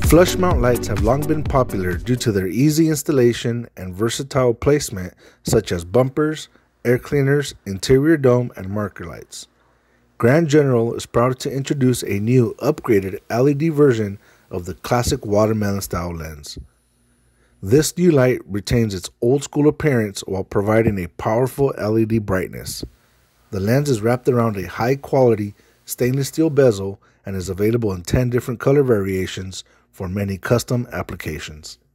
Flush mount lights have long been popular due to their easy installation and versatile placement, such as bumpers, air cleaners, interior dome, and marker lights. Grand General is proud to introduce a new upgraded LED version of the classic watermelon style lens. This new light retains its old school appearance while providing a powerful LED brightness. The lens is wrapped around a high quality stainless steel bezel and is available in 10 different color variations for many custom applications.